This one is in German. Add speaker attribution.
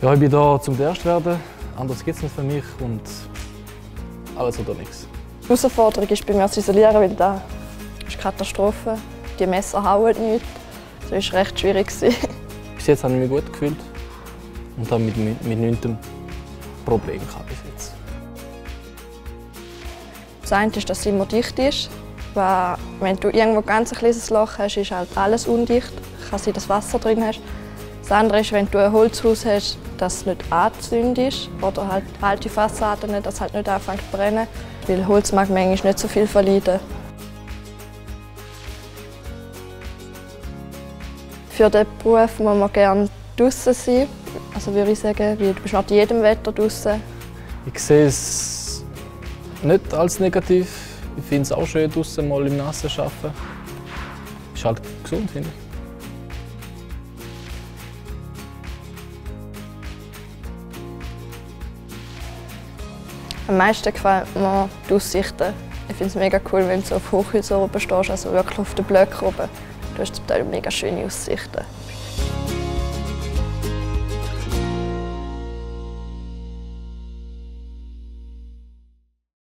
Speaker 1: Ja, ich bin hier zum Erstwerden. Anders geht es nicht für mich und alles oder nichts.
Speaker 2: Die Herausforderung ist bei mir zu isolieren, weil das ist eine Katastrophe. Die Messer hauen nicht. Das war recht schwierig.
Speaker 1: Bis jetzt habe ich mich gut gefühlt und habe mit nichts Problem gehabt bis jetzt.
Speaker 2: Das eine ist, dass es immer dicht ist. Weil, wenn du irgendwo ganz ein kleines Loch hast, ist halt alles undicht. Kann sein, dass Wasser drin hast. Das andere ist, wenn du ein Holzhaus hast, dass es nicht angezündet ist oder halt alte Fassaden, dass es halt nicht anfängt zu brennen. Weil Holz mag manchmal nicht so viel verleiden. Für diesen Beruf muss man gerne draußen sein. Also würde ich sagen, weil du bist nach jedem Wetter draußen.
Speaker 1: Ich sehe es nicht als negativ. Ich finde es auch schön, draußen mal im Nassen zu arbeiten. Ist halt gesund, finde ich.
Speaker 2: Am meisten gefällt mir die Aussichten. Ich finde es mega cool, wenn du so auf Hochhäusern oben stehst, also wirklich auf den Blöcken oben. Du hast zum Teil mega schöne Aussichten.